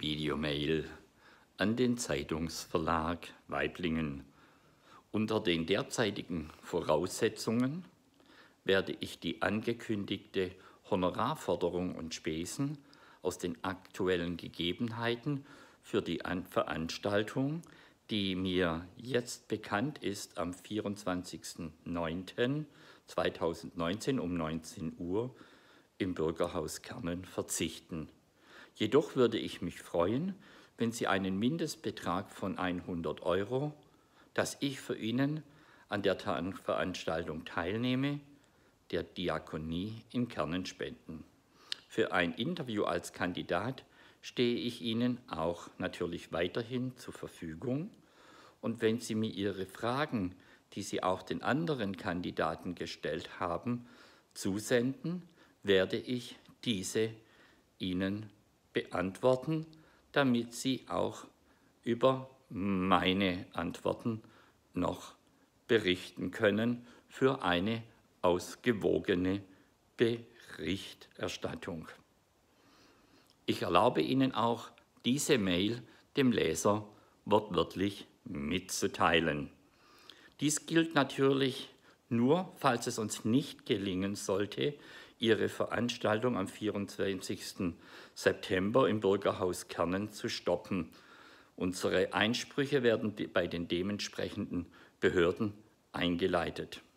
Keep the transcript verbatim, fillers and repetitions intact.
Videomail an den Zeitungsverlag Waiblingen. Unter den derzeitigen Voraussetzungen werde ich die angekündigte Honorarforderung und Spesen aus den aktuellen Gegebenheiten für die Veranstaltung, die mir jetzt bekannt ist, am vierundzwanzigsten neunten zweitausendneunzehn um neunzehn Uhr im Bürgerhaus Kernen verzichten. Jedoch würde ich mich freuen, wenn Sie einen Mindestbetrag von hundert Euro, dass ich für Ihnen an der Veranstaltung teilnehme, der Diakonie in Kernen spenden. Für ein Interview als Kandidat stehe ich Ihnen auch natürlich weiterhin zur Verfügung. Und wenn Sie mir Ihre Fragen, die Sie auch den anderen Kandidaten gestellt haben, zusenden, werde ich diese Ihnen beantworten, damit Sie auch über meine Antworten noch berichten können für eine ausgewogene Berichterstattung. Ich erlaube Ihnen auch, diese Mail dem Leser wortwörtlich mitzuteilen. Dies gilt natürlich nur, falls es uns nicht gelingen sollte, Ihre Veranstaltung am vierundzwanzigsten September im Bürgerhaus Kernen zu stoppen. Unsere Einsprüche werden bei den dementsprechenden Behörden eingeleitet.